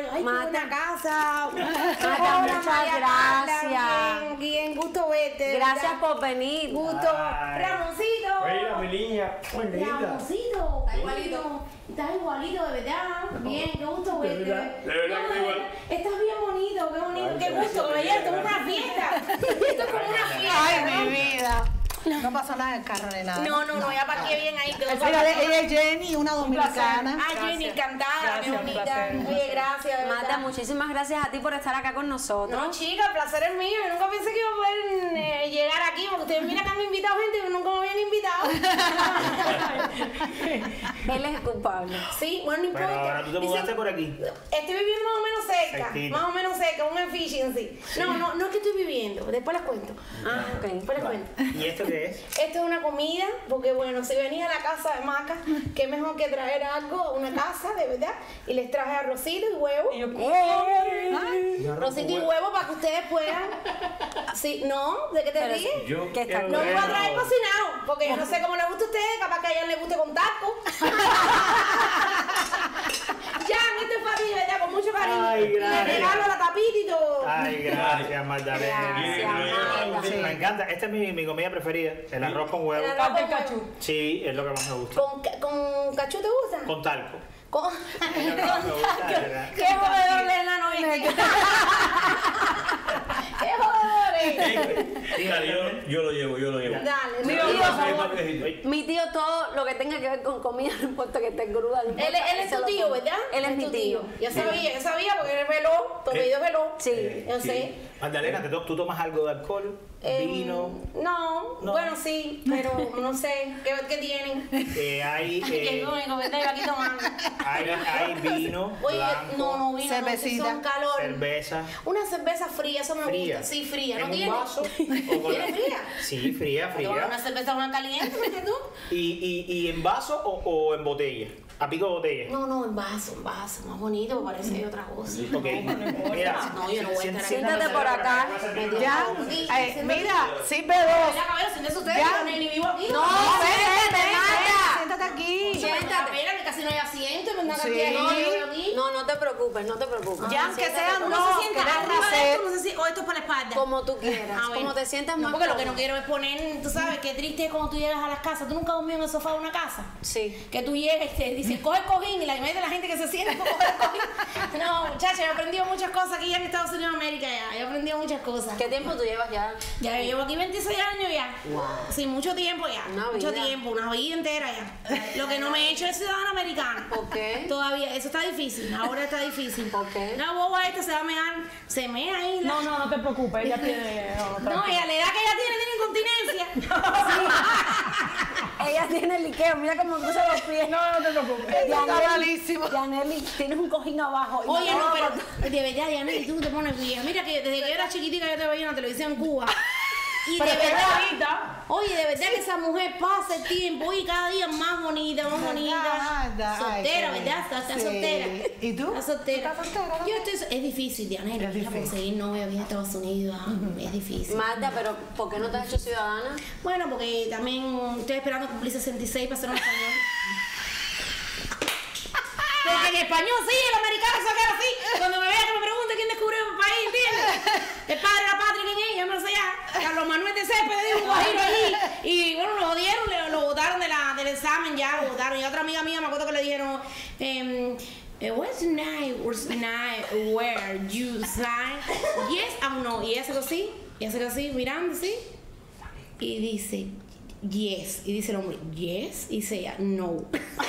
Ay, qué buena casa. Marta, muchas gracias. Bien, gusto verte. Gracias por venir. Gusto. Ramoncito. Mira, mi niña. Muy linda. Ramoncito. Está igualito. Estás igualito, de verdad. Bien, qué gusto verte. De verdad que igual. Estás bien bonito, qué bonito. Qué gusto, caballero. Esto es una fiesta. Esto es como una fiesta. Ay, mi vida. No pasó nada en el carro ni nada. No, ya parqué bien ahí. Mira, ella es Jenny, una dominicana. Ay, Jenny, encantada, qué bonita. Oye, gracias, de Marta, verdad. muchísimas gracias a ti por estar acá con nosotros. No, chica, el placer es mío. Yo nunca pensé que iba a poder llegar aquí, porque ustedes miran que han invitado gente que nunca me habían invitado. Él es el culpable. Sí, bueno, no importa. Pero ahora tú te Dice, mudaste por aquí. estoy viviendo más o menos cerca, Cerquita. más o menos cerca, un efficiency. No es que estoy viviendo, después les cuento. Ah, ok. Después les cuento. ¿Y esto qué es? Esto es una comida, porque bueno, si venía a la casa de Maca, qué mejor que traer algo a una casa, de verdad. Y les traje arrocito y huevo. Arrocito y huevo para que ustedes puedan. Sí, no, ¿de qué te Pero ríes? Yo ¿Qué está? No me va a traer cocinado, porque yo no sé cómo le gusta a ustedes, capaz que a ella le guste con taco. Ya, esto es para ti, ¿verdad? Con mucho cariño. Ay, Le gracias. regalo la tapita y todo. Ay, gracias, Magdalena. Gracias, Marta. Sí, me encanta. Esta es mi comida preferida. El arroz con huevo. El arroz con huevo. Sí, es lo que más me gusta. ¿Con cachú te gusta? Con talco. Con... Es lo que más me gusta, de verdad. ¡Qué jodedor de enano este! ¡Qué jodedor es! Dígale, Yo lo llevo. Dale, Mi tío, tío, por favor. mi tío, todo lo que tenga que ver con comida, no importa que esté cruda. no importa, Él es se tu lo tío, come. ¿verdad? Él es mi tu tío. Yo sabía porque él veló, tu apellido es veló. Sí. Yo sé. Magdalena, ¿tú tomas algo de alcohol? ¿Vino? No, No. bueno, sí, pero no sé, ¿qué tienen? Hay, Que único, ¿verdad? Yo aquí tomando. hay vino, Oye, blanco, no, vino, cervecita, no, son calor. cerveza. Una cerveza fría, eso me Fría. gusta. Sí, fría. ¿No ¿En un tiene? vaso? ¿O con la- ¿Tiene fría? Sí, fría. Una cerveza una caliente, ¿me entiendes tú? ¿Y en vaso o en botella? ¿A pico de botella? No, en vaso, más bonito, parece otra cosa. Ok. Mira, No, yo no voy a estar aquí. Siéntate por acá. Ya, Sí, ay, sí, mira, sirve Ya, dos. caballero, siéntese usted, Ya. yo ni vivo aquí. No, vete, Marta. Siéntate aquí. Siéntate. Espera, que casi no hay asiento, ¿verdad? Sí. Que aquí, aquí. No te preocupes, no te preocupes. Ya, aunque Siéntate sean por Uno dos, se sienta queremos arriba de hacer. esto, no sé si, o esto es para la espalda. como tú quieras, Ah, bueno. como te sientas No, más porque lo que no cómodo. quiero es poner, tú sabes, qué triste es cuando tú llegas a las casas. ¿Tú nunca has dormido en el sofá de una casa? Sí. Que tú llegas y te dicen, coge el cojín, y la mayoría de la gente que se sienta con coger el cojín. No, muchacha, yo he aprendido muchas cosas aquí ya en Estados Unidos de América ya. Yo he aprendido muchas cosas. ¿Qué tiempo tú llevas ya? Ya yo llevo aquí 26 años ya. Sí, mucho tiempo ya. Una Mucho vida. tiempo, una vida entera ya. Lo que no me he hecho es ciudadano americano. ¿Por qué? Todavía, eso está difícil, ahora está difícil. ¿Por qué? La boba esta se va a mear, se mea ahí. No te preocupes, ella tiene. No, y a la edad que ella tiene incontinencia. Ella tiene liqueo, mira cómo cruza los pies. No te preocupes. Está malísimo. Yaneli, tienes un cojín abajo. Oye, no, pero de verdad, Diana, tú te pones vieja. Mira que desde que yo era chiquitica yo te veía en la televisión en Cuba. Y de verdad, oye, de verdad que esa mujer pasa el tiempo y cada día más bonita, más bonita. Verdad. Soltera, Ay, ¿verdad? Está sí. soltera. ¿Y tú? Está soltera. ¿Estás soltera, no? Yo estoy, es difícil, Diana, Es difícil. conseguir novio aquí en Estados Unidos, es difícil. Marta, pero ¿por qué no te has hecho ciudadana? Bueno, porque también estoy esperando cumplir 66 para ser un español. Porque en español sí, el americano se queda así. Cuando me vea que me pregunte quién descubrió el país, ¿entiendes? El padre de la patria, ¿quién es? Yo me lo sé ya. Carlos Manuel de Céspedes dijo un guajiro allí. Y bueno, lo jodieron, lo botaron del examen ya, lo botaron. Y otra amiga mía me acuerdo que le dijeron, what's the night where you sign? Yes or no. Y ella se así, mirando así. Y dice, yes. Y dice el hombre, yes. Y dice ella, no.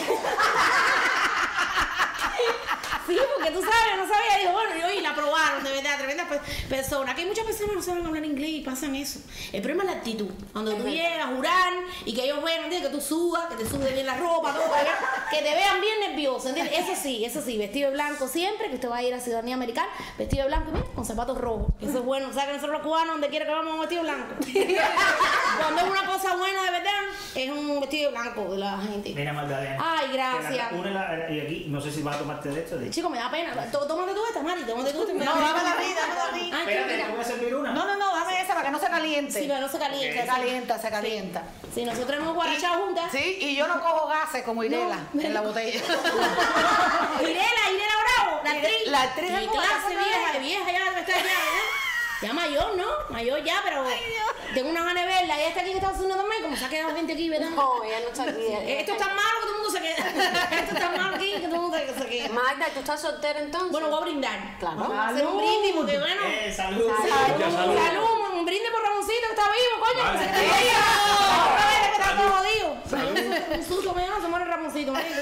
Sí, porque tú sabes, no sabía. Dijo, bueno, y la aprobaron, de verdad, tremenda persona. Que hay muchas personas que no saben hablar inglés y pasan eso. El problema es la actitud. Cuando tú llegas a jurar y que ellos vean, ¿entiendes? Que tú sudas, que te sude bien la ropa, todo, ¿verdad? Que te vean bien nervioso, ¿entiendes? Eso sí, vestido de blanco siempre, que usted va a ir a ciudadanía americana, vestido de blanco, mira, con zapatos rojos. Eso es bueno, ¿sabes? Que nosotros los cubanos, donde quiera que vamos, vestido de blanco. Cuando es una cosa buena de verdad, es un vestido de blanco de la gente. Mira, Magdalena. Ay, gracias. Y aquí, no sé si vas a tomarte de esto. Chico, me da pena. Tómate tú esta, Mari, tómate tú esta. No, dámela a mí, dámela a mí. Ay, Espérate, mira. ¿te voy a servir una? No, dame esa para que no se caliente. Sí, pero no se calienta. Se calienta. Si nosotros hemos guarachado juntas. Sí, y yo no cojo gases como Irela en la botella. Irela Bravo. La actriz ¿Qué de moda, clase ¿cómo es? vieja ya debe estar ya, ¿verdad? Ya mayor, ¿no? Mayor ya, pero tengo una gana de verla. Ella está aquí en Estados Unidos también, como se ha quedado gente aquí, ¿verdad? No, ella no está aquí. Esto es tan malo que todo el mundo se queda. Esto es tan malo aquí que todo el mundo se queda. Magda, ¿tú estás soltera entonces? Bueno, voy a brindar. Claro. Vamos a hacer un brindis porque, bueno. Salud. Salud, un brindis por Ramoncito que está vivo, coño. Vale. Que se quedó vivo. Otra vez que está todo jodido. Un susto me da, se muere Ramoncito, marico.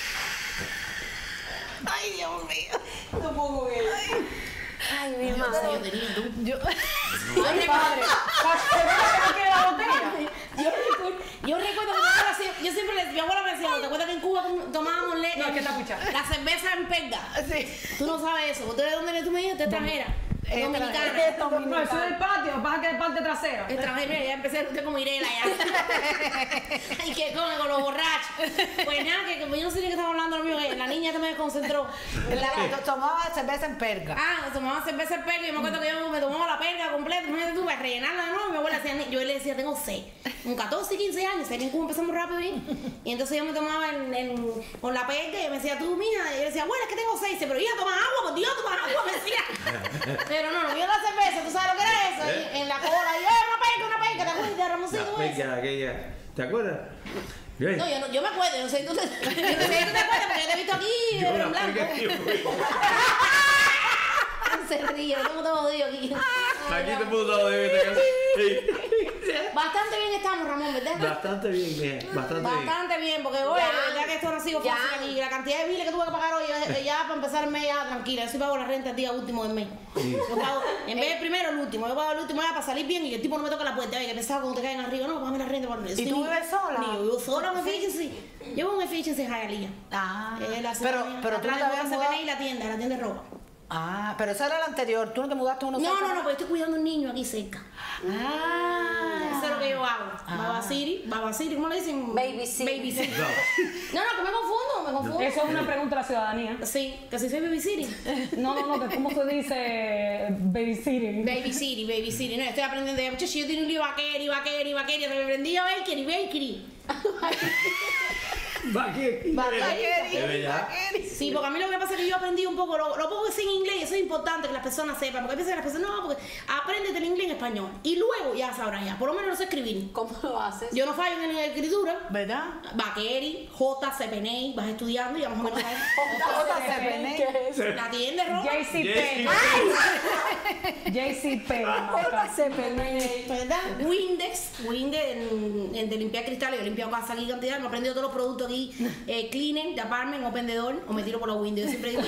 Ay, Dios mío. No puedo ver. Ay, mi madre. Yo... Ay, padre. ¿Qué la botella? Yo recuerdo que yo siempre mi abuela me decía, ¿te acuerdas que en Cuba tomábamos No, es que está escuchando. la cerveza en perga? Sí. Tú no sabes eso. ¿Tú de dónde eres tú me dijiste? Extranjera. Dominicana. No, eso es del patio, pasa que es parte trasera. Extranjera, ya empecé a usted como Irela ya. Ay, que come con los borrachos. Pues nada, que como yo no sé de qué estaba hablando lo mío, la niña esta me desconcentró. Tomaba cerveza en perga. Ah, tomaba cerveza en perga y me acuerdo que yo me tomaba la perga completa, imagínate tú, para rellenarla de nuevo. Mi abuela decía, yo le decía, tengo 6, con 14 y 15 años, sé que en Cuba empezamos rápido bien. Y entonces yo me tomaba con la perga y me decía, tú, mija, y yo le decía, abuela, es que tengo 6, pero hija, toma agua, por Dios, toma agua, me decía. Pero no vio la cerveza, ¿tú sabes lo que era eso? Ahí, en la cola, y una perga, ¿te acuerdas de Ramoncito? La Eso? peca aquella. ¿Te acuerdas? Bien. No, yo me acuerdo, yo no sé si tú te acuerdas, porque yo te he visto aquí Yo en la blanco. peca que Se ríe, ¿cómo te jodido aquí? aquí te puedo dar de Bastante bien estamos, Ramón, ¿verdad? Bastante bien, bastante bien. Bastante bien, porque hoy, ya que esto no ha sido Ya. fácil aquí, la cantidad de biles que tuve que pagar hoy, ya para empezar el mes, ya tranquila, yo sí pago la renta el día último del mes. Yo pago, en vez del primero, el último, yo pago el último ya para salir bien y que el tipo no me toca la puerta, que pensaba cuando te caen arriba, no, págame la renta por ¿Y tú vives sola? Ni yo vivo sola, un efficiency. Llevo un efficiency en Hialeah. Ah, Pero pero tú no te habías mudado. y la tienda de ropa. Ah, pero esa era la anterior. ¿Tú no te mudaste uno No, porque estoy cuidando a un niño aquí cerca. Ah. Eso es lo que yo hago. Baba City, ¿cómo le dicen? Baby City. Baby City. No, que me confundo. Eso es una pregunta de la ciudadanía. Sí, que si soy Baby City. No, que cómo se dice babysitting. Baby City. No, estoy aprendiendo ya, muchachos. Yo tengo un libro bakery. Me aprendí a bakery. ¿De verdad? Sí, porque a mí lo que pasa es que yo aprendí un poco, lo poco que sé en inglés, y eso es importante que las personas sepan, porque a veces las personas, no, porque apréndete el inglés en español, y luego ya sabrás ya, por lo menos lo sé escribir. ¿Cómo lo haces? Yo no fallo en la escritura. ¿Verdad? Bakery, JCPenney, vas estudiando y ya más o menos sabes. ¿Qué es? La tienda de ropa. JCP. ¿Verdad? Windex de limpiar cristales, yo he limpiado casa aquí cantidad, me he aprendido todos los productos aquí, cleaner, taparme, open the door, o me tiro por los windows, yo siempre digo.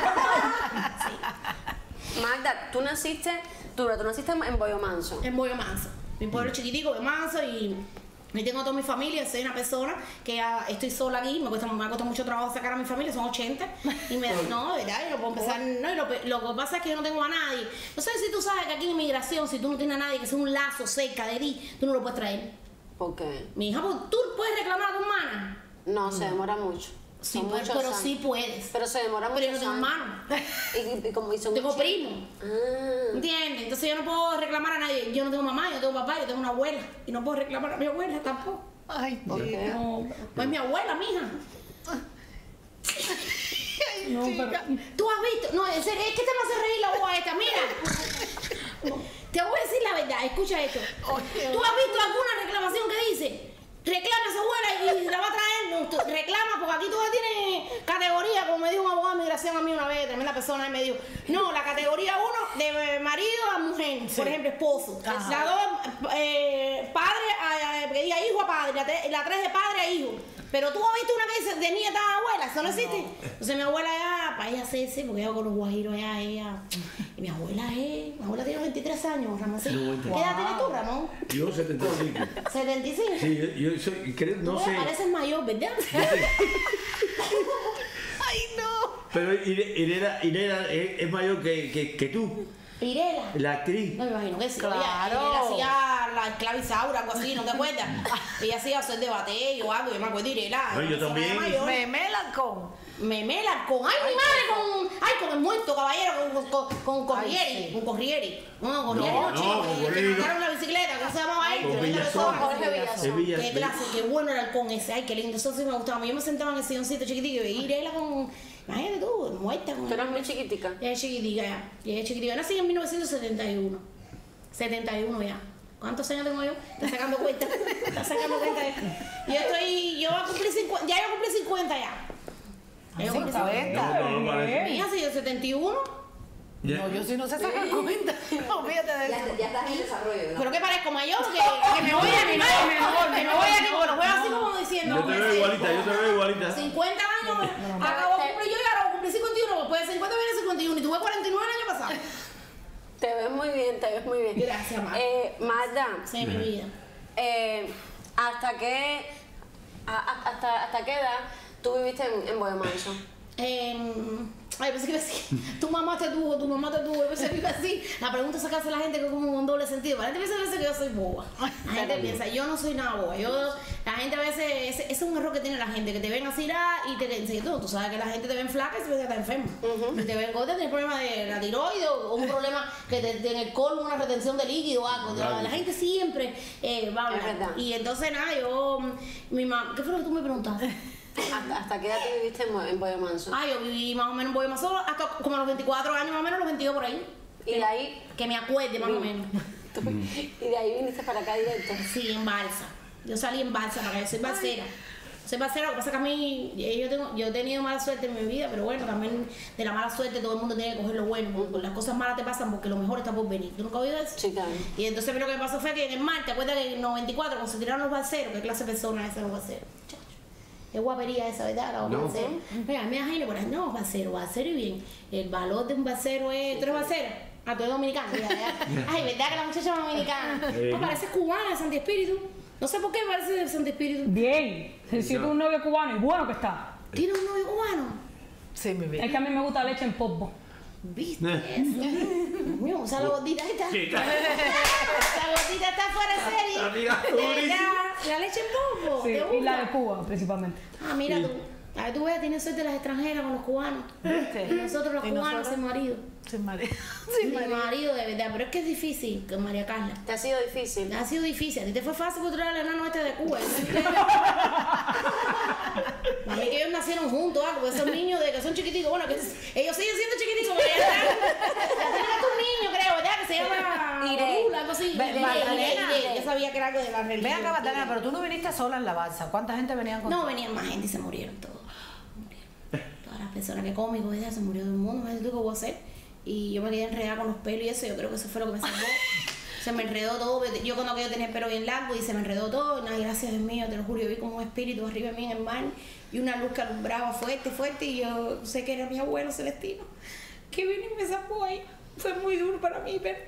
Magda, tú naciste en Boyo Manso. En Boyo Manso, mi pueblo chiquitico, Boyo Manso, y tengo toda mi familia, soy una persona que ya estoy sola aquí, me ha costado mucho trabajo sacar a mi familia, son 80, y no, de verdad, yo no puedo empezar, no, y lo que pasa es que yo no tengo a nadie. No sé si tú sabes que aquí en inmigración, si tú no tienes a nadie que sea un lazo cerca de ti, tú no lo puedes traer. ¿Por qué? Mi hija, pues, tú puedes reclamar a tu hermana. No, se demora mucho. Sí, Son muchos pero años. sí puedes. Pero se demora mucho. Pero yo no tengo hermano. Y como hizo Tengo primo. Ah. ¿Entiendes? Entonces yo no puedo reclamar a nadie. Yo no tengo mamá, yo tengo papá, yo tengo una abuela. Y no puedo reclamar a mi abuela tampoco. Ay, ¿Por Dios. qué? Pues mi abuela, mija. No, pero... Tú has visto. No, en serio, es que te me hace reír la boba esta. Mira. Te voy a decir la verdad, escucha esto. ¿Tú has visto alguna reclamación que dice? Reclama a su abuela y la va a traer. No, reclama porque aquí todo tiene categoría, como me dijo un abogado de migración a mí una vez, tremenda persona, y me dijo, no, la categoría 1 de marido a mujer, por ejemplo, esposo. Ajá. La 2, padre, que diga hijo a padre, la 3 de padre a hijo. Pero tú has visto una que dice de nieta a abuela, eso no existe. Entonces mi abuela ya, para ella hacerse, porque ella con los guajiros allá, ella. Y mi abuela tiene 23 años, Ramón. ¿Sí? 90. ¿Qué edad tienes tú, Ramón? Yo 75. 75. Sí, yo soy, creo, no Tú sé. pareces mayor, ¿verdad? Ay, no. Pero Irena es mayor que tú, Pirela. la actriz. No me imagino que sí. Claro. Ella hacía la esclavizaura, algo así, ¿no te acuerdas? Ella hacía hacer debate o algo, yo me acuerdo de Irela. No, yo Esa también. era mayor. Me melan con. Me melan con, ay, mi madre, con el muerto, caballero, con Corrieri. Ay, sí. Con Corrieri. No, Corrieri No, no, chico. con Que Corrieri no. mandaron la bicicleta, ¿cómo se llamaba él? Con Tremenda Villazón. persona. Jorge Villazón. Es Villa- Qué clase, qué bueno era el con ese, ay, qué lindo, eso sí me gustaba. Yo me sentaba en el silloncito chiquitito y Irela Imagínate tú, muerta. Tú eras muy chiquitica. Ya es chiquitica, ya. Ya es chiquitica. Yo nací en 1971. 71 ya. ¿Cuántos años tengo yo? Está sacando cuenta. Está sacando cuenta. Yo voy a cumplir 50. Ya yo cumplí 50 ya. Ya yo cumplí 50. No, no parece. Mira, si yo 71. No, yo sí no sé sacar cuenta. No, fíjate de eso. Ya estás en desarrollo, ¿no? Pero que parezco mayor, que me voy a animar, que me voy a animar. Lo veo así como diciendo. Yo te veo igualita, yo te veo igualita. 50 años, acabo de cumplir yo y ahora voy a cumplir 51. Después de 50 viene 51 y tuve 49 el año pasado. Te ves muy bien, te ves muy bien. Gracias, Magda. Magda, Sí, mi vida. ¿hasta qué edad tú viviste en Boya Manso? Ay, pensé que iba a decir, tu mamá te tuvo, yo pensé que iba así. La pregunta es que hace la gente que es como un doble sentido. La gente piensa a veces que yo soy boba. La gente piensa, yo no soy nada boba. La gente a veces, ese es un error que tiene la gente, que te ven así y te dicen, tú sabes que la gente te ven flaca y se ve que está enferma. Y te ven gorda, tienes problema de la tiroides o un problema que en el colon, una retención de líquido o algo. La gente siempre va a hablar. Es verdad. Y entonces nada, mi mamá, ¿qué fue lo que tú me preguntaste? ¿Hasta qué edad tú viviste en Boya Manso? Ah, yo viví más o menos en Boya Manso hasta como a los 24 años, más o menos, los 22 por ahí. Y de ahí, Que me acuerde, más o menos. y de ahí viniste para acá directo. Sí, en balsa. Yo salí en balsa para acá, yo soy balsera. Soy balsera, lo que pasa es que a mí, yo he tenido mala suerte en mi vida, pero bueno, también de la mala suerte todo el mundo tiene que coger lo bueno, porque las cosas malas te pasan porque lo mejor está por venir. ¿Tú nunca has oído eso? Sí, claro. Y entonces a mí lo que me pasó fue que en el mar, ¿te acuerdas que en el 94, cuando se tiraron los balseros, qué clase de personas eran los balseros? Es guapería esa, ¿verdad? La No. balsero. Mira, me imagino, pero no, balsero y bien. El valor de un balsero es. ¿Tú eres balsera? Ah, tú eres dominicana. Ay, ¿verdad que la muchacha es dominicana? No, parece cubana de Santi Espíritu. No sé por qué parece de Santi Espíritu. Bien. Si tú un novio cubano y bueno que está. ¿Tiene un novio cubano? Sí, mi vida. Es que a mí me gusta la leche en polvo. ¿Viste eso? Dios mío, o sea, la gordita esta. La gordita está fuera de serie. Amiga, De verdad, la leche en polvo. Sí, ¿Te y gusta? la de Cuba principalmente. Ah, mira tú. A ver, tú ves, tienes suerte las extranjeras con los cubanos. ¿Viste? Y nosotros los ¿Y cubanos nosotros? sin marido. Sin marido. Sin marido, de verdad. Pero es que es difícil con María Carla. ¿Te ha sido difícil? Ha sido difícil. A ti te fue fácil encontrar al enano este de Cuba. A mí que ellos nacieron juntos, porque esos niños de que son chiquiticos, bueno, que ellos siguen siendo chiquiticos, pero ya tienen un niño, creo, ¿verdad? Que se llama Irene. algo así. Magdalena. Yo sabía que era algo de la religión. Ven acá, Magdalena, pero tú no viniste sola en la balsa. ¿Cuánta gente venían contigo? No, venían más gente y se murieron todos. Todas las personas que cómicos, ¿verdad? Se murió todo el mundo, ¿verdad? ¿Tú qué voy a hacer? Y yo me quedé enredada con los pelos y eso, yo creo que eso fue lo que me salvó. Se me enredó todo, yo cuando yo tenía el pelo bien largo y se me enredó todo, no, gracias Dios mío, te lo juro, yo vi como un espíritu arriba de mí en el mar y una luz que alumbraba fuerte, fuerte, y yo sé que era mi abuelo Celestino, que vino y me sacó ahí. Fue muy duro para mí, pero...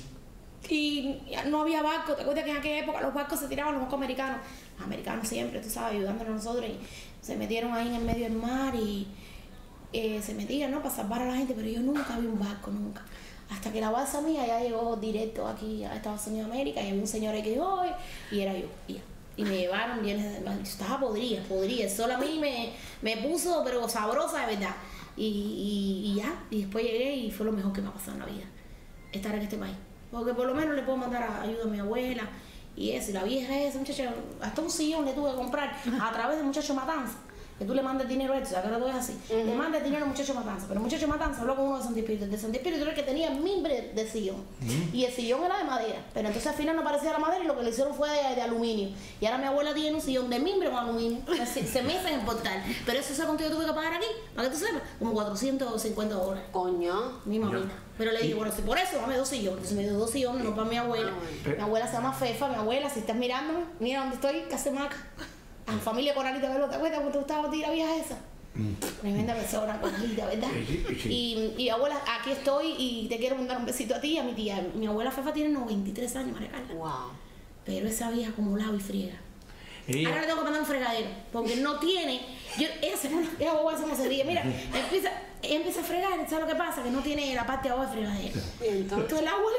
Y no había barco, ¿te acuerdas que en aquella época los barcos se tiraban los barcos americanos? Los americanos siempre, tú sabes, ayudándonos a nosotros, y se metieron ahí en el medio del mar y se metían, ¿no? Para salvar a la gente, pero yo nunca vi un barco, nunca. Hasta que la balsa mía ya llegó directo aquí a Estados Unidos de América, y había un señor ahí que dijo, y era yo, y me llevaron, y estaba podrida, el sol a mí me puso, pero sabrosa de verdad. Y ya, y después llegué y fue lo mejor que me ha pasado en la vida, estar en este país. Porque por lo menos le puedo mandar ayuda a mi abuela, y eso, y la vieja esa muchacha, hasta un sillón le tuve que comprar a través de Muchacho Matanza. Que tú le mandas dinero a él, o sea, que ahora todo es así. Le mandas dinero al Muchacho Matanza, pero el Muchacho Matanza habló con uno de Santi Espíritu. El de Santi Espíritu era el que tenía mimbre de sillón. Y el sillón era de madera, pero entonces al final no parecía la madera y lo que le hicieron fue de aluminio. Y ahora mi abuela tiene un sillón de mimbre con aluminio. Se mesa en el portal. Pero eso es cuánto yo tuve que pagar aquí, para que tú sepas, como $450. Coño. Mi mamita. Pero le dije, bueno, si por eso dame 2 sillones. Entonces me dio 2 sillones, no para mi abuela. Mi abuela se llama Fefa, mi abuela, si estás mirándome, mira dónde estoy, Casemaca. A la familia Coralita Velo, ¿te acuerdas cuando te gustaba a ti la vieja esa? Tremenda persona, Coralita, ¿verdad? Sí. Y abuela, aquí estoy y te quiero mandar un besito a ti y a mi tía. Mi abuela Fefa tiene 93 años, María Carla. Wow. Pero esa vieja como lava y friega. Ella- Ahora le tengo que mandar un fregadero, porque no tiene. Ella boba como se ríe. Mira, ella empieza a fregar, ¿sabes lo que pasa? Que no tiene la parte de abajo del fregadero. Y entonces, Todo el agua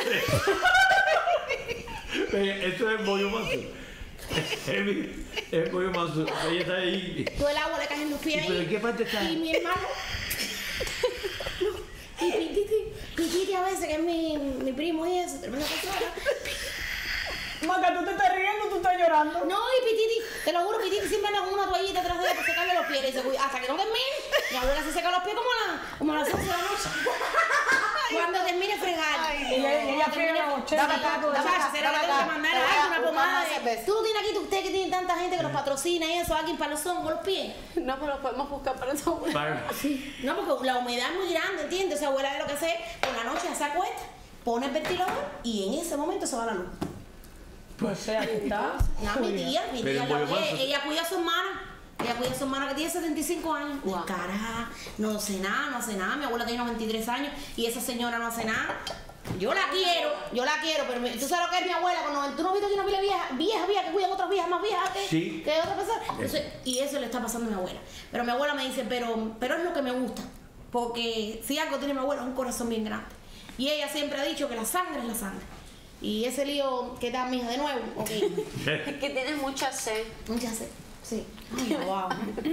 le cae. Esto es Boyo Manso. Es Boyo Manso. Ella está ahí. Todo el agua le cae en los pies. ¿Pero en qué parte está? Y mi hermano. Y Pititi a veces, que es mi primo y eso, tremenda persona. Maca, tú te estás riendo, tú estás llorando. No, y Pititi Te lo juro que Titi siempre anda con una toallita atrás de ella para secarle los pies. Y dice, hasta que no termine, mi abuela se seca los pies como a las 11 de la noche. Cuando termine fregar. Y ella friega los chetos. Dame acá, dame acá, Se le va dame a acá. mandar Te voy a una buscar pomada más de... cerveza. Tú no tienes aquí, usted que tiene tanta gente que los patrocina y eso, alguien para los hongos, los pies. No, pero lo podemos buscar para esa abuela. Para- No, porque la humedad es muy grande, ¿entiendes? Esa abuela de lo que hace, por la noche ya se acuesta, pone el ventilador y en ese momento se va la luz. Pues sea, aquí está. No, mi tía, Pero en Bollo Manso- ella cuida a su hermana. Ella cuida a su hermana que tiene 75 años. Guau. Caraja, no hace nada, no hace nada. Mi abuela tiene 93 años y esa señora no hace nada. Yo la quiero, pero tú sabes lo que es mi abuela. Cuando tú no has visto que una pila vieja que cuidan otras viejas más viejas Sí. que otra persona. Entonces, y eso le está pasando a mi abuela. Pero mi abuela me dice, pero es lo que me gusta. Porque si algo tiene mi abuela es un corazón bien grande. Y ella siempre ha dicho que la sangre es la sangre. Y ese lío que da mi hija de nuevo, ok. Es que tienes mucha sed. Ya sé, sí. Ay, wow.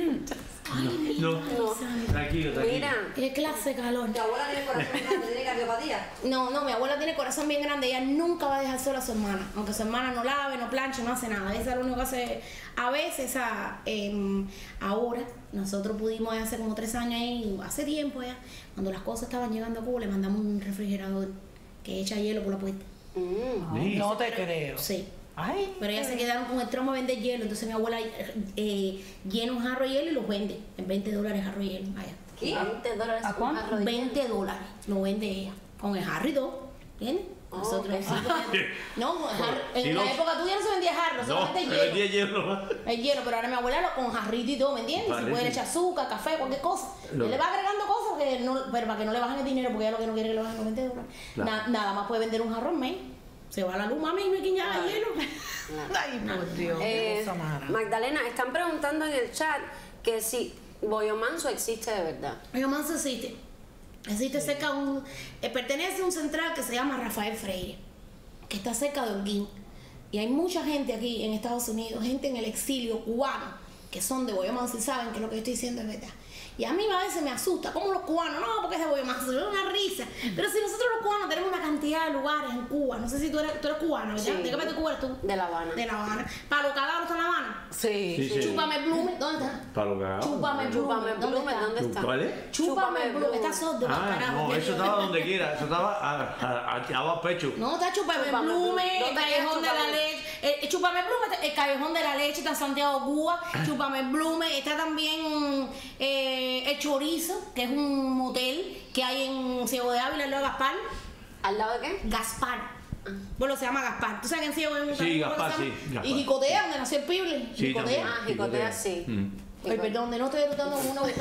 No, tranquilo, tranquilo. Mira, Qué clase de calor. tu abuela tiene corazón grande, tiene cardiopatía. No, mi abuela tiene corazón bien grande. Ella nunca va a dejar sola a su hermana. Aunque su hermana no lave, no planche, no hace nada. Esa es lo único que hace. A veces, ahora, nosotros pudimos hace como 3 años ahí, hace tiempo ya, cuando las cosas estaban llegando a Cuba, le mandamos un refrigerador que echa hielo por la puerta. Sí. No te creo. Sí. Ay. Pero ellas se quedaron con el tromo a vender hielo. Entonces mi abuela llena un jarro de hielo y los vende en $20 jarro de hielo. Vaya. ¿Qué? $20 ¿A un cuánto? jarro de $20 lo vende ella. Con el jarro y todo. ¿Entiendes? Nosotros ok. sí, porque- no, en Si la no- época tuya no se vendía jarro, No, solamente el pero el hielo. día lleno más. El hielo, pero ahora mi abuela con jarrito y todo, ¿me entiendes? Se Vale, puede sí. echar azúcar, café, cualquier cosa. Lo- Él le va agregando cosas que no, pero para que no le bajen el dinero, porque ella lo que no quiere es que le bajen los $20. Claro. Nada más puede vender un jarrón, ¿me? Se va la luz, mami, y no hay quien haga hielo. Ay, por Dios. qué cosa mala. Magdalena, están preguntando en el chat que si Bollo Manso existe de verdad. Mi mamá se existe. Existe cerca de un... pertenece a un central que se llama Rafael Freire, que está cerca de Holguín. Y hay mucha gente aquí en Estados Unidos, gente en el exilio cubano, que son de Bollo Manso y saben que lo que yo estoy diciendo es verdad. Y a mí a veces me asusta, como los cubanos, no, porque es de Bollo Manso, es una risa. Pero si nosotros los cubanos tenemos una cantidad de lugares en Cuba, no sé si tú eres cubano, ¿verdad? Sí. ¿De qué parte de Cuba eres tú? De La Habana. De La Habana. ¿Para los cagados está en La Habana? Sí. Sí, sí. Chúpame Blume, ¿dónde está? Para lo cagado. Chúpame Blume, Chúpame ¿dónde Blume, está? ¿dónde está? ¿Cuál es? Chúpame Blume, Blume. está sordo, Ah, carajo. no, eso estaba donde quiera. Eso estaba a pecho. No, está Chúpame Chúpame Blume, Blume. el ¿Dónde Callejón de queda la Chúpame? Leche. Chúpame Blume, el Callejón de la Leche, está en Santiago, Cuba. Chúpame Blume, está también el Chorizo, que es un motel que hay en Ciego de Ávila, al lado de Gaspar. ¿Al lado de qué? Gaspar. Bueno, se llama Gaspar. ¿Tú sabes que en Ciego es un Sí, ¿cómo Gaspar, se llama? sí, Gaspar. Y Jicotea, donde nació el Pible. Sí, Jicotea. también. Ah, Jicotea, sí. Ay, perdón, de no estoy educando como una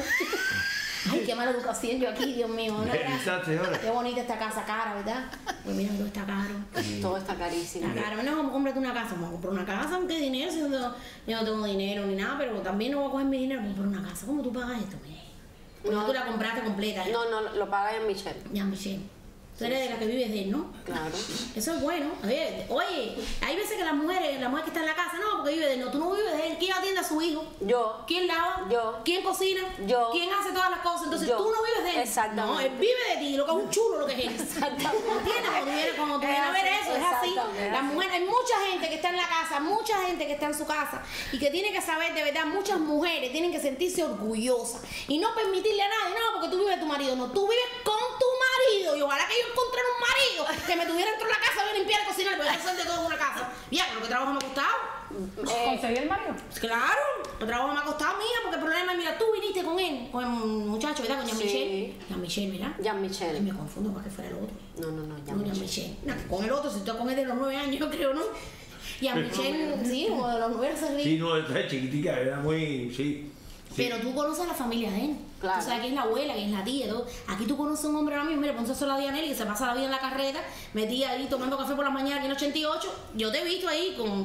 Ay, qué mala educación yo aquí, Dios mío. ¿No? Esa señora. Qué bonita esta casa, cara, ¿verdad? Pues mira, todo está caro. Todo está carísimo. Está caro. No, cómprate una casa. Vamos a comprar una casa, ¿qué dinero? Si yo no tengo dinero ni nada, pero también no voy a coger mi dinero para comprar una casa. ¿Cómo tú pagas esto? Pues No. tú la compraste completa. ¿eh? No, lo paga en Michelle. Ya, Michelle. Tú eres de la que vives de él, ¿no? Claro. Eso es bueno. Oye, hay veces que la mujer que está en la casa, no, porque vive de él. No, tú no vives de él. ¿Quién atiende a su hijo? Yo. ¿Quién lava? Yo. ¿Quién cocina? Yo. ¿Quién hace todas las cosas? Entonces Yo. tú no vives de él. Exactamente. No, él vive de ti, lo que es un chulo lo que es él. Exactamente. ¿Entiendes? Cuando tú vienes a ver eso, es así. Exactamente. La mujer, hay mucha gente que está en la casa, mucha gente que está en su casa y que tiene que saber, de verdad, muchas mujeres tienen que sentirse orgullosas y no permitirle a nadie, no, porque tú vives de tu marido, no, tú vives con tu marido y ojalá que yo encontrara un marido que me tuviera dentro de la casa, voy a limpiar y cocinar, porque eso es de todo en una casa. Ya, lo que trabajo me ha costado. ¿Conseguí el marido? Claro, el trabajo me ha costado, mía, porque el problema es, mira, tú viniste con él, con el muchacho, ¿verdad? Con Sí. Jean-Michel. Jean-Michel, ¿verdad? Ay, Jean-Michel. me confundo para que fuera el otro. No, ya No, Jean-Michel. No, con el otro, si tú con él de los 9 años, yo creo, ¿no? Jean-Michel, sí, como de los 9 se ríe. Sí, no, esta es chiquitica, era muy. Sí. Pero tú conoces a la familia de él. Claro. Tú sabes quién es la abuela, quién es la tía, todo. Aquí tú conoces a un hombre ahora mismo, mira, ponte sola a Dianelli, que se pasa la vida en la carreta, metida ahí tomando café por la mañana aquí en el 88. Yo te he visto ahí con.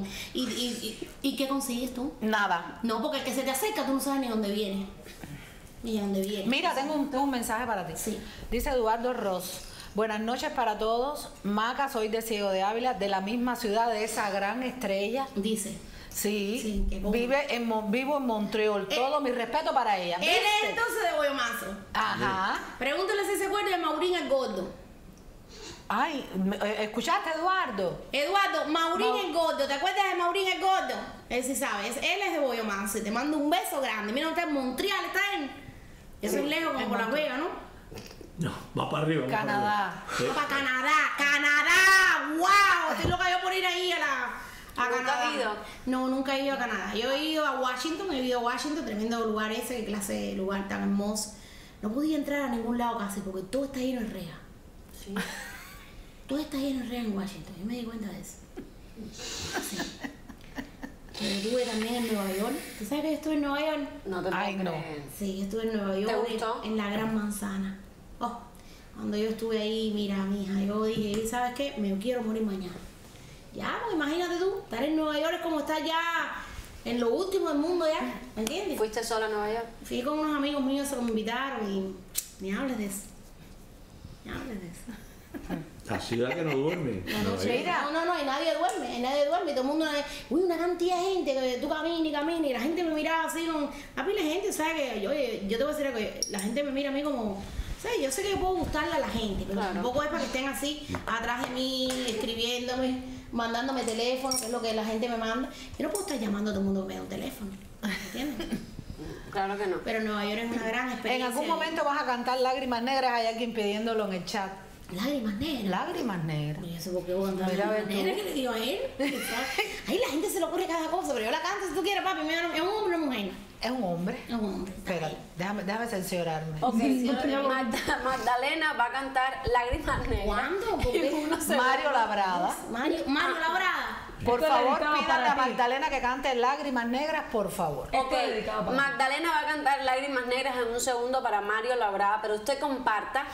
¿Y qué consigues tú? Nada. No, porque el que se te acerca tú no sabes ni dónde viene. Ni a dónde viene. Mira, tengo un mensaje para ti. Sí. Dice Eduardo Ross. Buenas noches para todos. Maca, soy de Ciego de Ávila, de la misma ciudad de esa gran estrella. Dice. Sí, Sí, qué bueno. vivo en Montreal. Todo mi respeto para ella. Él ¿Viste? es entonces de Boyomazo. Ajá. Pregúntale si se acuerda de Maurín el Gordo. Ay, ¿escuchaste, Eduardo? Eduardo, Maurín el Gordo, ¿te acuerdas de Maurín el Gordo? Él sí sabe, él es de Boyo Manso y te mando un beso grande. Mira, usted en Montreal está él. Eso es lejos como por Las Vegas, ¿no? No, va para arriba. Canadá. Va para Canadá, wow, estoy loca yo por ir ahí a ¿Nunca Canadá. has ido? No, nunca he ido a Canadá. Yo he ido a Washington, tremendo lugar ese, qué clase de lugar tan hermoso. No podía entrar a ningún lado casi porque todo está lleno de rejas. Sí. Todo está lleno de rejas en Washington, yo me di cuenta de eso. Sí. Pero estuve también en Nueva York. ¿Tú sabes que yo estuve en Nueva York? No te puedo Ay, no. creer. Sí, yo estuve en Nueva York. ¿Te gustó? En la Gran Manzana. Oh, cuando yo estuve ahí, mira, mija, yo dije, ¿sabes qué? Me quiero morir mañana. Ya, pues imagínate tú, estar en Nueva York es como estar ya en lo último del mundo ya, ¿me entiendes? ¿Fuiste sola a Nueva York? Fui con unos amigos míos que me invitaron y ni hables de eso. Ni hables de eso. La ciudad que no duerme. No, Mira. No, y nadie duerme, todo el mundo, uy, una cantidad de gente, que tú caminas, y la gente me miraba así con, a pila de gente, ¿sabes? Que yo te voy a decir que la gente me mira a mí como, ¿sabes? Yo sé que yo puedo gustarle a la gente, pero Claro. tampoco es para que estén así, atrás de mí, escribiéndome, mandándome teléfono, que es lo que la gente me manda. Yo no puedo estar llamando a todo el mundo que me da un teléfono, ¿entiendes? Claro que no. Pero Nueva York es una gran En experiencia. algún momento vas a cantar Lágrimas Negras, hay alguien pidiéndolo en el chat. Lágrimas negras. Lágrimas Negras. Yo sé por qué voy a cantar Mira, a ver Lágrimas tú. negras, que le digo a él. Ahí la gente se le ocurre cada cosa, pero yo la canto si tú quieres, papi. ¿Es un hombre o una mujer? Es un hombre. Es un hombre. Espera, déjame censurarme. Ok, Magdalena va a cantar Lágrimas Negras. ¿Cuándo? ¿Por Y qué? uno se Mario Labrada. Mario Labrada. Por Esto es favor, dedicado pídale para a ti. Magdalena que cante Lágrimas Negras, por favor. Ok, Esto es dedicado para ti. Magdalena va a cantar Lágrimas Negras en un segundo para Mario Labrada, pero usted comparta,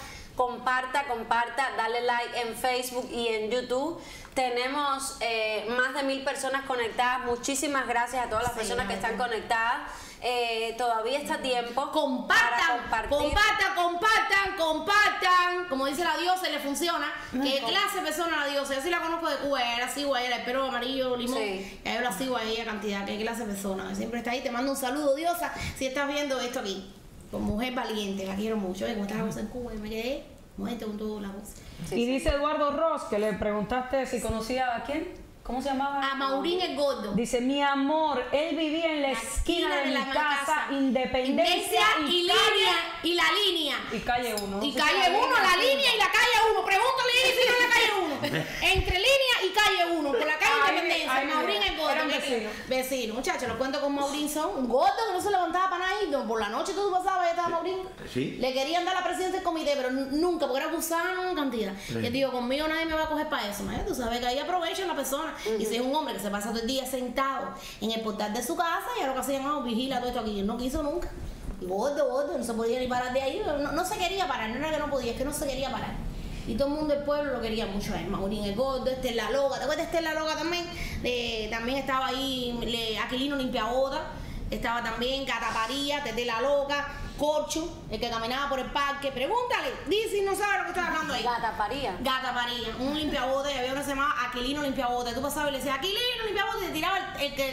dale like en Facebook y en YouTube. Tenemos más de 1000 personas conectadas. Muchísimas gracias a todas las personas que están conectadas. Todavía está a tiempo. para Compartan, compartir. compartan. Como dice la diosa, le funciona. ¿Qué clase de persona la diosa? Yo sí la conozco de Cuba, era así, güey, el pelo amarillo, limón. Sí. Ya yo la sigo a ella cantidad. ¿Qué clase de persona? Siempre está ahí. Te mando un saludo, diosa, si estás viendo esto aquí. Con mujer valiente, la quiero mucho. Como está la voz en Cuba, y me quedé muerte con toda la voz. Sí, Y sí. dice Eduardo Ross, que le preguntaste si conocía a quién. ¿Cómo se llamaba? A Maurín el Gordo. Dice, mi amor, él vivía en la esquina de mi la casa, Independencia y la línea. y calle 1. Y calle 1, la línea y la calle 1. Pregúntale ahí si no es la calle 1. Entre línea y calle 1. Por la calle Ahí Independencia. ahí Maurín el Gordo. eran vecinos. Vecino, muchachos, los cuento con Maurín son un gordo que no se levantaba para nada. Y por la noche tú pasabas y estaba Maurín. Sí. Le querían dar la presidencia del comité, pero nunca, porque era gusano en cantidad. Sí. Yo digo, conmigo nadie me va a coger para eso. ¿no? Tú sabes que ahí aprovechan la persona. Y si es un hombre que se pasa todo el día sentado en el portal de su casa, y lo que hacían, vigila todo esto aquí. Él no quiso nunca. Y gordo, no se podía ni parar de ahí. No se quería parar, no era que no podía, es que no se quería parar. Y todo el mundo del pueblo lo quería mucho a él. Maurín el Gordo, Estela Loca. ¿Te acuerdas de Estela Loca también? También estaba ahí Aquilino Limpiabota. Estaba también Cataparía, Tete la Loca, Corcho, el que caminaba por el parque. Pregúntale, dice si no sabe lo que está hablando ahí. Gata paría. Gata Paría, un limpiabote, y había uno que se llamaba Aquilino Limpiabote. Tú pasabas y le decías, Aquilino Limpiabote, y te tiraba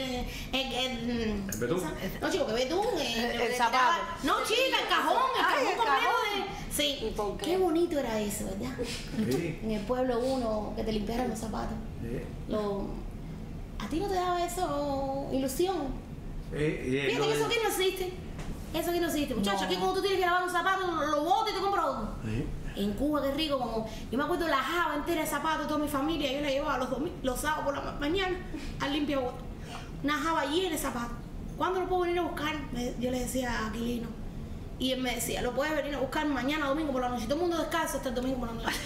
¿El betún? no, chico, que betún. El le zapato. tiraba- No, chica, el cajón Ay, el completo cajón. de... Sí. ¿Y por qué? Qué bonito era eso, ¿verdad? Sí. En el pueblo uno, que te limpiaran los zapatos. Sí. ¿A ti no te daba eso ilusión? Fíjate que eso aquí no existe. Eso aquí no existe. Muchachos, aquí cuando tú tienes que lavar un zapato, lo botas y te compras otro. En Cuba, qué rico, como yo me acuerdo la java entera de zapatos de toda mi familia, yo la llevaba los sábados por la mañana al limpiabote. Una java llena de zapatos. ¿Cuándo lo puedo venir a buscar? Yo le decía a Aquilino. Y él me decía, lo puedes venir a buscar mañana, domingo por la noche. Todo el mundo descansa hasta el domingo por la noche.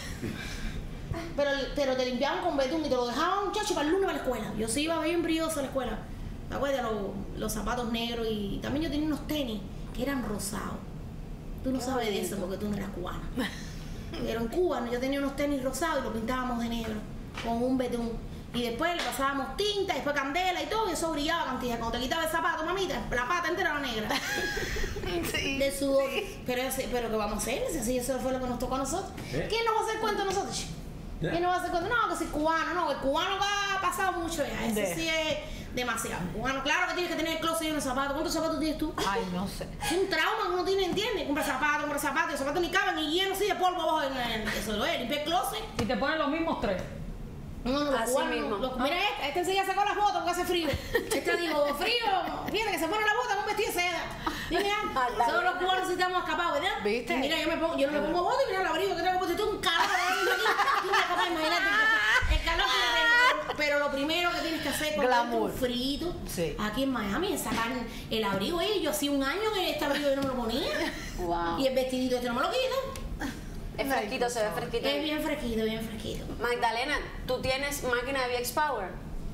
pero te limpiaban con betún y te lo dejaban, muchacho, para el lunes para la escuela. Yo sí iba bien brioso a la escuela. ¿Te acuerdas? Los zapatos negros, y también yo tenía unos tenis que eran rosados. Tú no sabes de eso porque tú no eras cubana. Pero en Cuba yo tenía unos tenis rosados y los pintábamos de negro con un betún. Y después le pasábamos tinta, después candela y todo, y eso brillaba cantidad. Cuando te quitaba el zapato, mamita, la pata entera era negra. Sí. De sudor. Pero ¿qué vamos a hacer? Si así eso fue lo que nos tocó a nosotros. ¿Quién nos va a hacer cuento a nosotros? ¿Quién nos va a hacer cuento? No, que si cubano, no, el cubano ha pasado mucho ya. Eso sí es demasiado. Cubano, claro que tienes que tener el closet lleno de zapatos. ¿Cuántos zapatos tienes tú? Ay, no sé. Es un trauma que uno tiene, ¿entiendes? Compra zapatos, los zapatos ni caben y llenos así de polvo abajo en el... Eso lo es, limpia el closet. Y te ponen los mismos 3. No, los Así cubanos, mismo. mira esta enseguida sacó las botas porque hace frío. Esta dijo, frío, fíjate que se pone la bota con un vestido de seda. Dime, todos los cubanos sí estamos escapados, ¿verdad? ¿Viste? Y mira, yo no me pongo bota y mira el abrigo que tengo puesto. Esto es un calor aquí. Imagínate, el calor que tengo. Pero lo primero que tienes que hacer cuando hay un frito, Sí. aquí en Miami, es sacar el abrigo. Yo hacía un año que este abrigo yo no me lo ponía. Wow. Y el vestidito este no me lo quito. Es fresquito, se ve fresquito. Es bien fresquito, bien fresquito. Magdalena, ¿tú tienes máquina de VX Power?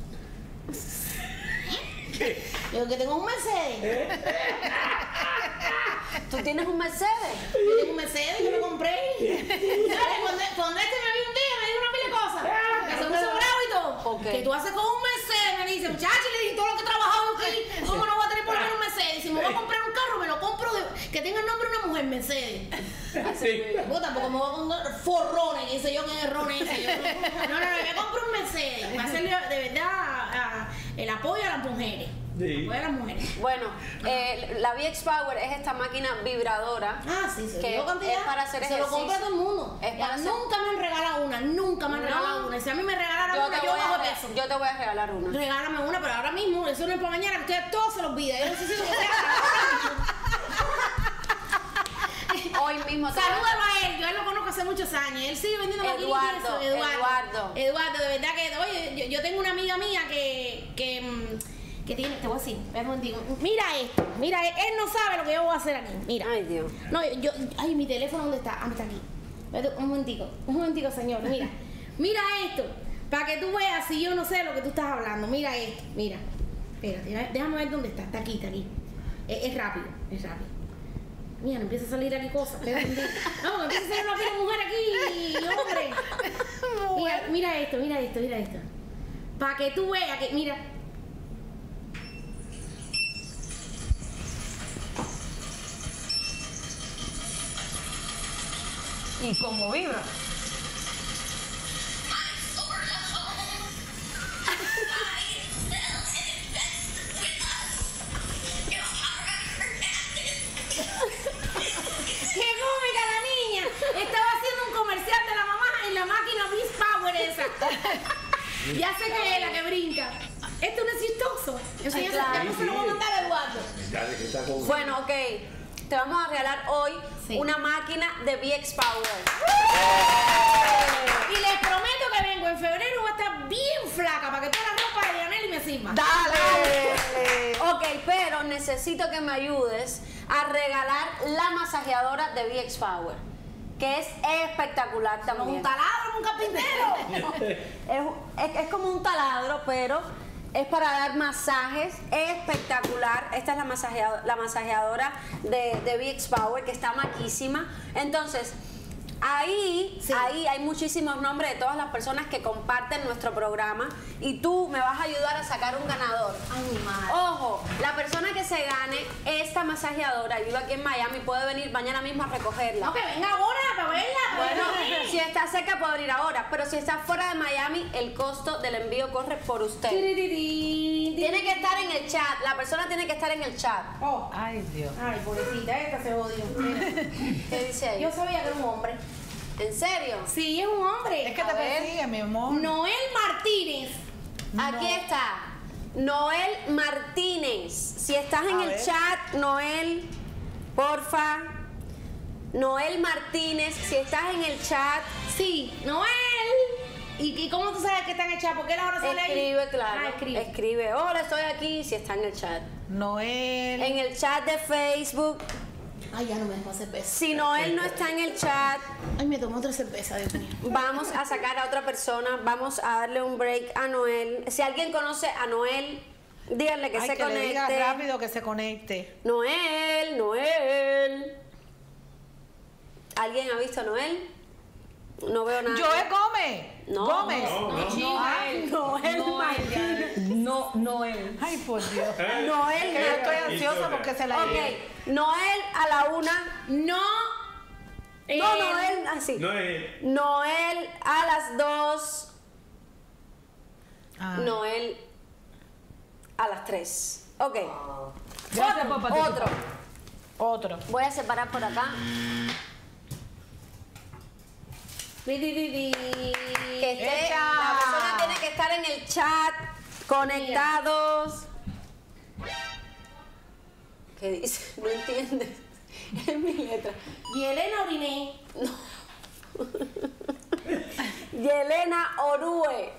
Yo que tengo un Mercedes. ¿Tú tienes un Mercedes? Yo tengo un Mercedes, yo lo compré. ¿Sabes? Cuando este me vio un día, me dijo una pila de cosas. Que se puso bravo y todo. Ok. Que tú haces con un Mercedes, me dice, muchacha, y le dije todo lo que he trabajado aquí. ¿Cómo no voy a tener por lo menos un Mercedes? Si me voy a comprar un carro, me lo compro que tenga el nombre de una mujer, Mercedes. Yo tampoco me voy a comprar forrones, dice yo que es rones. No, me compro un Mercedes. Va a ser de verdad el apoyo a las mujeres. Sí. Apoyo a las mujeres. Bueno, la VX Power es esta máquina vibradora. Ah, sí, se que dio cantidad. es para hacer se lo compra ejercicio. todo el mundo. Es para hacer- Nunca me han regalado una, nunca me han regalado una. Si a mí me regalaran una, yo bajo peso. Yo te voy a regalar una. Regálame una, pero ahora mismo, eso no es para mañana, que ustedes todos se los olvida. Yo no sé si lo que Hoy mismo te Salúdalo a él, yo a él lo conozco hace muchos años. Él sigue vendiendo maquinitas y eso. Eduardo, de verdad que, oye, yo tengo una amiga mía que tiene, te voy a decir, espera un momentico. Mira, él no sabe lo que yo voy a hacer aquí. Mira. Ay, Dios. No, ay, mi teléfono, ¿dónde está? Ah, está aquí. Espérate, un momentico, señor. Mira esto, para que tú veas si yo no sé lo que tú estás hablando. Mira esto, mira. Espérate, déjame ver dónde está. Está aquí. Es rápido. Mira, no empieza a salir aquí cosas. Espérate un día. No, empieza a salir una pila de mujer aquí, hombre. Mira esto. Para que tú veas que, mira. Y como vibra. ¡Qué cómica la niña! Estaba haciendo un comercial de la mamá en la máquina Beast Power esa. Ya sé que es la que brinca. Esto no es chistoso. Eso ya claro. se lo voy a mandar a Eduardo. Bueno, ok. Te vamos a regalar hoy Sí. una máquina de VX Power. Y les prometo que vengo en febrero, voy a estar bien flaca para que toda la ropa de Yaneli me sirva. ¡Dale! Ok, pero necesito que me ayudes a regalar la masajeadora de VX Power, que es espectacular Como también. un taladro, un carpintero. Es como un taladro, pero es para dar masajes. Espectacular. Esta es la masajeadora de VX Power, que está maquísima. Entonces, ahí hay muchísimos nombres de todas las personas que comparten nuestro programa y tú me vas a ayudar a sacar un ganador. Ay, mi madre. Ojo, la persona que se gane esta masajeadora y vive aquí en Miami puede venir mañana mismo a recogerla. No, que venga ahora para verla. Bueno, si está cerca puedo venir ahora, pero si está fuera de Miami, el costo del envío corre por usted. Tiene que estar en el chat, la persona tiene que estar en el chat. Oh. Ay, Dios. Ay, pobrecita, esta se odió. ¿Qué dice ahí? Yo sabía que era un hombre. ¿En serio? Sí, es un hombre. Es que te persigue, mi amor. Noel Martínez. Aquí está. Noel Martínez. Si estás en A el ver. chat, Noel, porfa. Noel Martínez, si estás en el chat, Sí, Noel. ¿Y cómo tú sabes que está en el chat? Porque él ahora sale ahí. escribe, claro. Ah, escribe. Escribe, hola, estoy aquí, si está en el chat. Noel. En el chat de Facebook. Ay, ya no me dejo hacer cerveza. Si Noel no está en el chat, Ay, me tomé otra cerveza, Dios mío. vamos a sacar a otra persona, vamos a darle un break a Noel. Si alguien conoce a Noel, díganle que Ay, se que le diga conecte. rápido que se conecte. Noel. ¿Alguien ha visto a Noel? No veo nada. Joel Gómez. No, Gómez. Noel Martínez. No, Noel. Ay, por Dios. Noel Que yo estoy Martínez. ansiosa porque se la Ok, Noel a la 1. No. No, Noel, así. No es. Noel a las 2. Ah. Noel a las 3. Ok. Gracias por participar. Otro. Otro. Voy a separar por acá. Que esté, la persona tiene que estar en el chat, conectados. ¿Qué dice? No entiendes. Es mi letra. Yelena Oriné. Yelena Orue.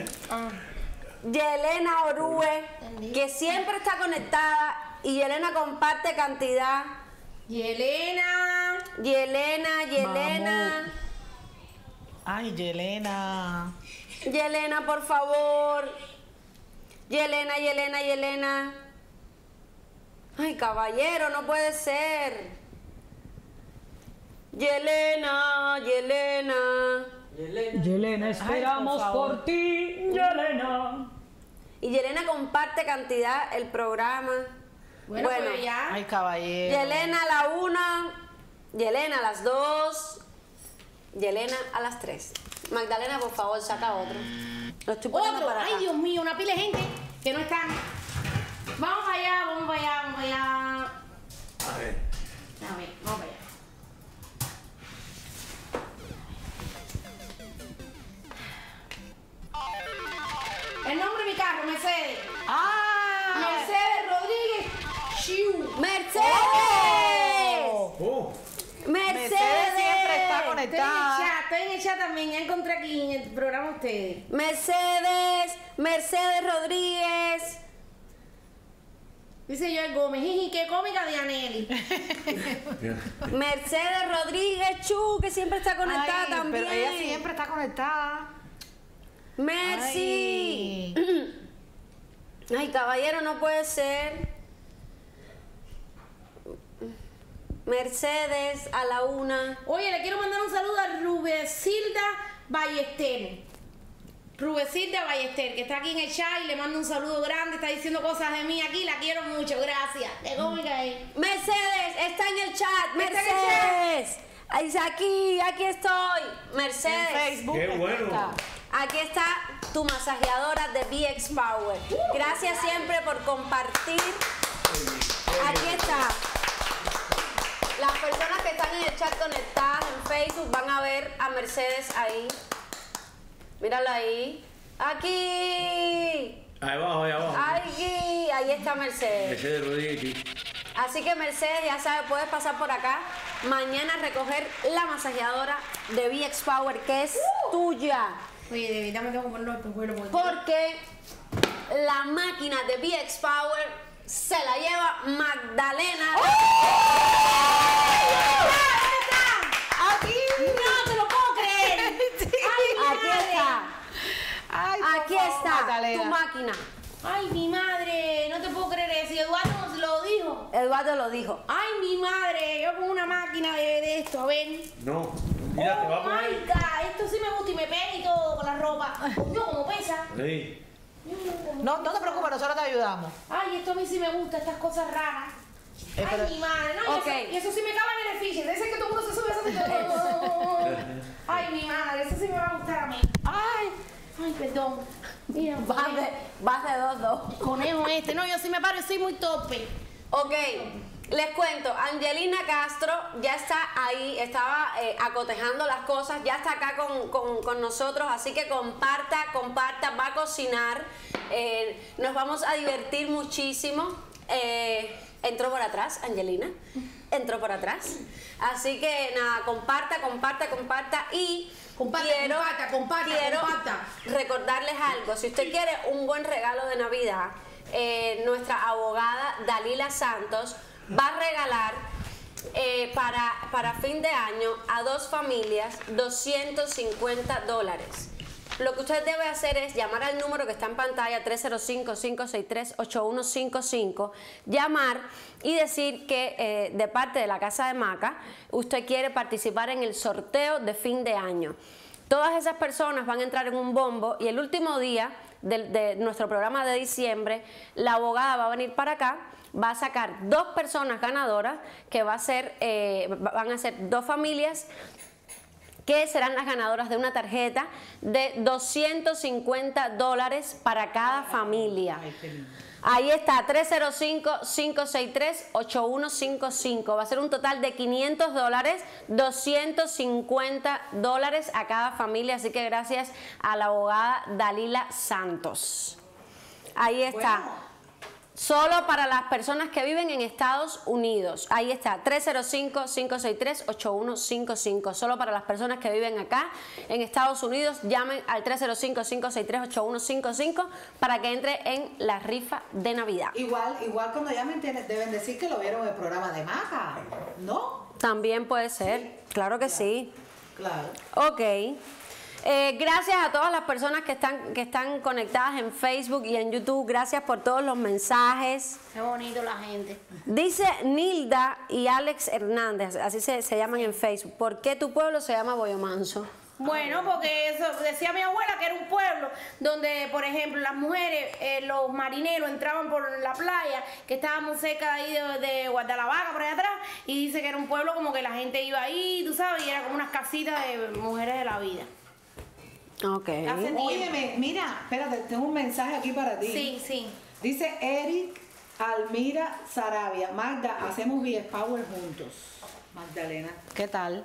Yelena Orue, que siempre está conectada y Yelena comparte cantidad. Yelena. Yelena. Ay, Yelena. Yelena, por favor. Yelena. Ay, caballero, no puede ser. Yelena. Yelena, esperamos Ay, por favor. por ti, Yelena. Y Yelena comparte cantidad el programa. Bueno, pues ya. Ay, caballero. Yelena a la 1, Yelena a las 2, Yelena a las 3. Magdalena, por favor, saca otro. Lo estoy poniendo Otro. para acá. Ay, Dios mío, una pila de gente que no están. Vamos allá. A ver. A ver, vamos allá. El nombre de mi carro, Mercedes. ¡Ah! Mercedes Rodríguez. Chiu. ¡Mercedes! Oh, Mercedes siempre está Estoy conectada. en el chat también, ya encontré aquí en el programa ustedes. Mercedes Rodríguez. Dice Joel Gómez, jiji, qué cómica de Aneli. Mercedes Rodríguez Chu, que siempre está conectada Ay, también. pero ella siempre está conectada. Merci. Ay, caballero, no puede ser. Mercedes a la 1. Oye, le quiero mandar un saludo a Rubecilda Ballester. Rubecilda Ballester, que está aquí en el chat y le mando un saludo grande, está diciendo cosas de mí aquí, la quiero mucho, gracias. Qué cómica es. Mercedes, está en el chat. Está en el Mercedes. Ay, aquí estoy. En Mercedes. Facebook. Qué bueno. está. Aquí está tu masajeadora de VX Power. Gracias siempre por compartir. Aquí está. Las personas que están en el chat conectadas en Facebook van a ver a Mercedes ahí. Mírala ahí. Aquí. Ahí abajo, ahí abajo. Ahí está Mercedes. Mercedes Rodríguez, sí. Así que Mercedes, ya sabes, puedes pasar por acá mañana a recoger la masajeadora de VX Power, que es tuya. Oye, de verdad me tengo que ponerlo el pueblo Porque la máquina de VX Power se la lleva Magdalena. ¡Aquí! ¡No te lo puedo creer! ¡Ay, mi Aquí madre! está. Ay, por Aquí favor, está Magdalena. tu máquina. ¡Ay, mi madre! No te puedo creer eso. Y Eduardo nos lo dijo. Eduardo lo dijo. ¡Ay, mi madre! Yo con una máquina de esto, a ver. No. Mira, te va a Oh my poner. God, esto sí me gusta y me pega y todo con la ropa. Yo como pesa. Sí. No te preocupes, nosotros te ayudamos. Ay, esto a mí sí me gusta, estas cosas raras. Ay, pero- mi madre, no, Ok. y eso sí me cabe en el fisher. Ese que todo el mundo se sube así. Ay, mi madre, eso sí me va a gustar a mí. Ay, perdón. Mira, Vas de 2-2. conejo este. No, yo sí me paro y soy muy torpe. Ok, les cuento, Angelina Castro ya está ahí, estaba acotejando las cosas, ya está acá con nosotros, así que comparta, va a cocinar, nos vamos a divertir muchísimo. Entró por atrás, Angelina, entró por atrás, así que nada, comparta y quiero recordarles algo, si usted quiere un buen regalo de Navidad, nuestra abogada Dalila Santos va a regalar para fin de año a 2 familias $250. Lo que usted debe hacer es llamar al número que está en pantalla, 305-563-8155, llamar y decir que de parte de la Casa de Maca usted quiere participar en el sorteo de fin de año. Todas esas personas van a entrar en un bombo y el último día de nuestro programa de diciembre, la abogada va a venir para acá, va a sacar 2 personas ganadoras, que van a ser 2 familias que serán las ganadoras de una tarjeta de $250 para cada familia. Ahí está, 305-563-8155. Va a ser un total de $500, $250 a cada familia. Así que gracias a la abogada Dalila Santos. Ahí está. Bueno. Solo para las personas que viven en Estados Unidos. Ahí está, 305-563-8155. Solo para las personas que viven acá en Estados Unidos. Llamen al 305-563-8155 para que entre en la rifa de Navidad. Igual cuando llamen deben decir que lo vieron en el programa de Maca, ¿no? También puede ser, claro que sí. Claro. Ok. Gracias a todas las personas que están conectadas en Facebook y en YouTube. Gracias por todos los mensajes. Qué bonito la gente. Dice Nilda y Alex Hernández, así se llaman en Facebook. ¿Por qué tu pueblo se llama Boyomanso? Bueno, porque eso decía mi abuela que era un pueblo donde, por ejemplo, las mujeres, los marineros entraban por la playa, que estábamos cerca ahí de Guadalajara, por allá atrás, y dice que era un pueblo como que la gente iba ahí, tú sabes, y era como unas casitas de mujeres de la vida. Ok. Óyeme, mira, espérate, tengo un mensaje aquí para ti. Sí, sí. Dice Eric Almira Sarabia. Magda, hacemos VX Power juntos. Magdalena, ¿qué tal?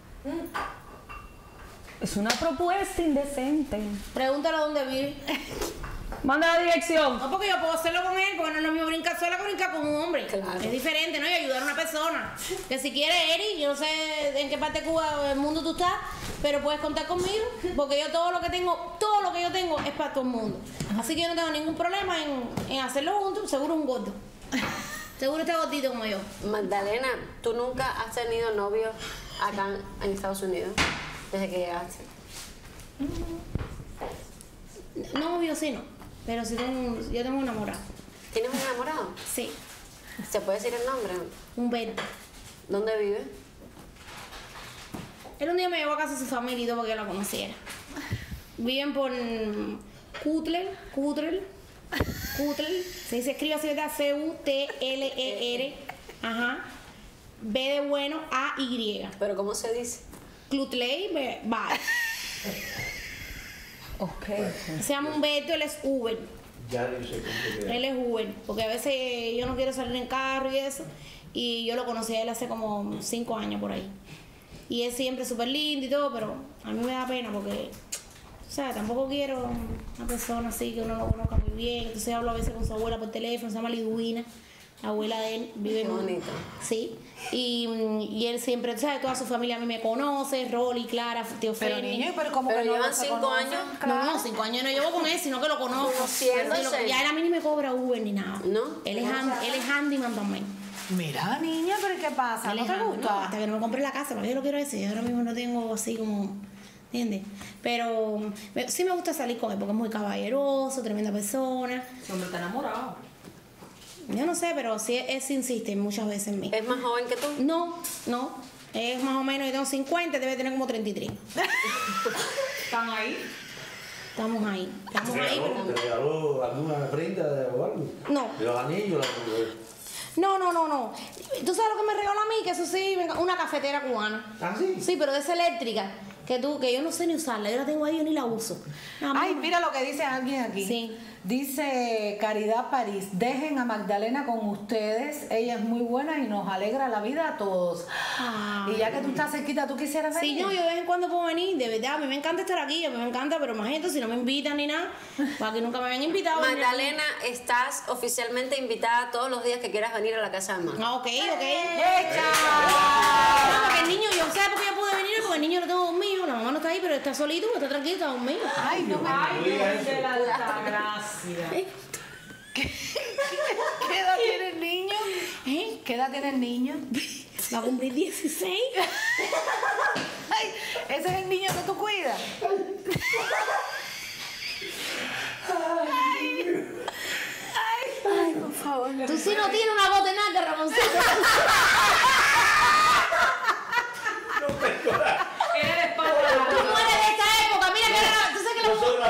Es una propuesta indecente. Pregúntale dónde vive. Manda la dirección. No, porque yo puedo hacerlo con él, porque no es lo mismo brincar sola que brincar con un hombre. Claro. Es diferente, ¿no? Y ayudar a una persona. Que si quieres, Eri, yo no sé en qué parte de Cuba del mundo tú estás, pero puedes contar conmigo, porque yo todo lo que yo tengo es para todo el mundo. Así que yo no tengo ningún problema en hacerlo juntos, seguro un gordo. Seguro está gordito como yo. Magdalena, ¿tú nunca has tenido novio acá en Estados Unidos desde que llegaste? No, obvio sí no, pero sí yo tengo un enamorado. ¿Tienes un enamorado? Sí, ¿Se puede decir el nombre? un Berto. ¿Dónde vive? Él un día me llevó a casa de su familia y todo porque yo la conociera. Viven por Cutler, se escribe así, ¿verdad? C-U-T-L-E-R, ajá, B de bueno, A-Y. ¿Pero cómo se dice? Clutley, bye. Ok. Se llama Humberto, él es Uber. Ya yo sé cómo se Él es Uber, porque a veces yo no quiero salir en carro y eso, y yo lo conocí a él hace como 5 años por ahí. Y él siempre súper lindo y todo, pero a mí me da pena porque, o sea, tampoco quiero una persona así que uno no conozca muy bien. Entonces hablo a veces con su abuela por teléfono, se llama Liduina, la abuela de él, vive Qué bonito. Sí, y él siempre, ¿sabes? Toda su familia a mí me conoce, Rolly, Clara, Tío Pero Feni. niño, pero como Pero que no llevan se 5 conocen, años. No, 5 años no llevo con él, sino que lo conozco. Conociéndose. Ya él a mí ni me cobra Uber ni nada. ¿No? Él es handyman también. Mira, niña, pero ¿qué pasa? Él ¿No es te handyman. gusta? No, hasta que no me compre la casa, porque yo lo quiero decir. Yo ahora mismo no tengo así como, ¿entiendes? Pero sí me gusta salir con él porque es muy caballeroso, tremenda persona. Ese hombre está enamorado. Yo no sé, pero sí él se insiste muchas veces en mí. ¿Es más joven que tú? No, es más o menos, yo tengo 50, debe tener como 33. ¿Están ahí? Estamos ahí, pero... ¿Te regaló alguna prenda o algo? No. ¿De los anillos? No. ¿Tú sabes lo que me regaló a mí? Que eso sí, una cafetera cubana. ¿Ah, sí? Sí, pero de esa eléctrica, que yo no sé ni usarla, yo la tengo ahí, yo ni la uso. Nada más. Ay, mira lo que dice alguien aquí. Sí. Dice Caridad París, dejen a Magdalena con ustedes, ella es muy buena y nos alegra la vida a todos. Ay. Y ya que tú estás cerquita, ¿tú quisieras venir? Sí, no, yo de vez en cuando puedo venir, de verdad, a mí me encanta estar aquí, a mí me encanta, pero más gente, si no me invitan ni nada, para que nunca me hayan invitado. Magdalena, estás oficialmente invitada todos los días que quieras venir a la casa de mamá. Ah, ok. ¡Echa! No, porque el niño, yo sé por qué yo pude venir, porque el niño lo tengo conmigo, la mamá no está ahí, pero está solito, está tranquilo, está conmigo. Ay, no me... Ay, Dios de la alta gracia. ¿Qué edad tiene el niño? ¿Eh? ¿Qué edad tiene el niño? Va a cumplir 16. Ay, ese es el niño que tú cuidas. Ay, por favor. Tú sí no tienes una botenaca, Ramoncito. Eres Tú para. no eres de esta época, mira que ahora, tú sabes que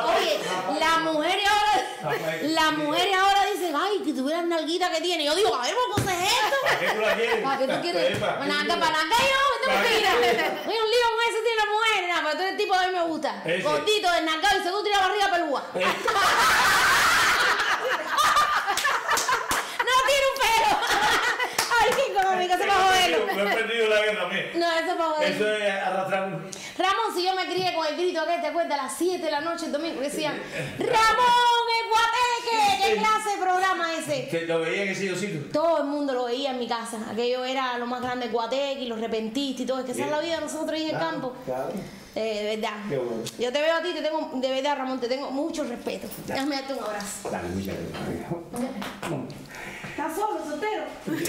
las mujeres ahora dicen, ay, que tuvieras nalguita que tiene. Yo digo, a ver, ¿qué cosa es esto? ¿Para qué tú la quieres? ¿Para qué tú quieres? Para nada yo, vete mentira. Oye, un lío con eso tiene la mujer, nada, pero tú eres el tipo que a mí me gusta. Ese. Gordito, desnalgado y seguro tiene la barriga pelúa. he perdido la guerra, mía. No, eso es para joder. Eso es arrastrar. Ramón, si yo me crié con el grito aquel, te cuenta, a las 7 de la noche el domingo, que decían, ¡Ramón, el guateque! ¿Qué clase de programa ese? Que lo veía en ese sitio. Todo el mundo lo veía en mi casa. Aquello era lo más grande, el guateque y los repentistas y todo. Es que esa es la vida de nosotros ahí en el campo. Claro. De verdad. Qué bueno. Yo te veo a ti, te tengo, de verdad, Ramón, te tengo mucho respeto. Déjame darte un abrazo. Dale, muchas gracias. ¿Estás solo, soltero? No, no te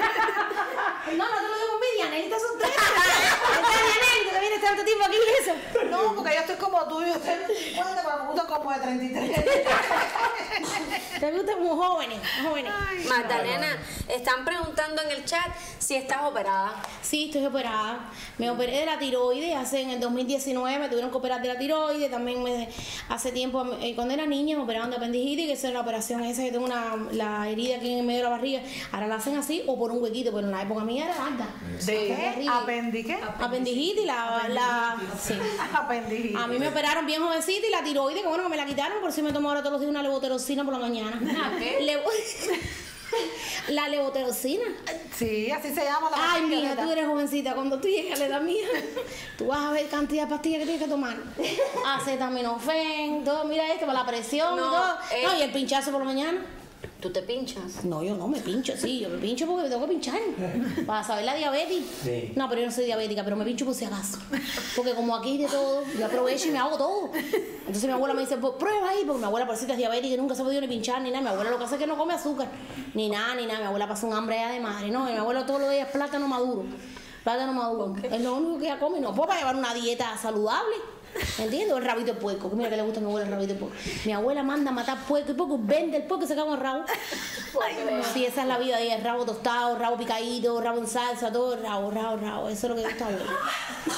lo digo envidia, Nelly está soltera. Está Nelly, que viene tanto tiempo aquí y eso. No, porque yo estoy como tú, yo estoy de 50, pero me gusta como de 33. Te gustan muy jóvenes, jóvenes. Magdalena, están preguntando en el chat si estás operada. Sí, estoy operada. Me operé de la tiroides en el 2019, me tuvieron que operar de la tiroides. También hace tiempo, cuando era niña, me operaron de apendicitis, que esa es la operación esa, que tengo la herida aquí en el medio de la barriga. Ahora la hacen así o por un huequito, pero en la época mía era larga. ¿De qué? ¿Apendiqué? Apendicitis, sí. Apendicitis. A mí me operaron bien jovencita y la tiroides, que bueno, que me la quitaron, por si me tomo ahora todos los días una levotiroxina por la mañana. ¿Qué? La levotiroxina. Sí, así se llama la Ay, pastilla mija, esta. tú eres jovencita. Cuando tú llegues a la edad mía, tú vas a ver cantidad de pastillas que tienes que tomar. Acetaminofén, todo, mira esto, para la presión y No, todo. No, y el pinchazo por la mañana. ¿Tú te pinchas? No, yo no me pincho, sí, yo me pincho porque me tengo que pinchar. Para saber la diabetes. Sí. No, pero yo no soy diabética, pero me pincho por si acaso. Porque como aquí hay de todo, yo aprovecho y me hago todo. Entonces mi abuela me dice, pues prueba ahí, porque mi abuela por si es diabética y nunca se ha podido ni pinchar ni nada. Mi abuela lo que hace es que no come azúcar, ni nada. Mi abuela pasa un hambre allá de madre, no. Mi abuela todos los días es plátano maduro. Plátano maduro. Es lo único que ella come, no puedo para llevar una dieta saludable. ¿Entiendes? El rabito de puerco, que mira que le gusta a mi abuela el rabito de puerco. Mi abuela manda a matar puerco y poco vende el puerco y se caga con el rabo. Sí, esa es la vida de ella, rabo tostado, rabo picadito, rabo en salsa, todo rabo, eso es lo que gusta a abuela.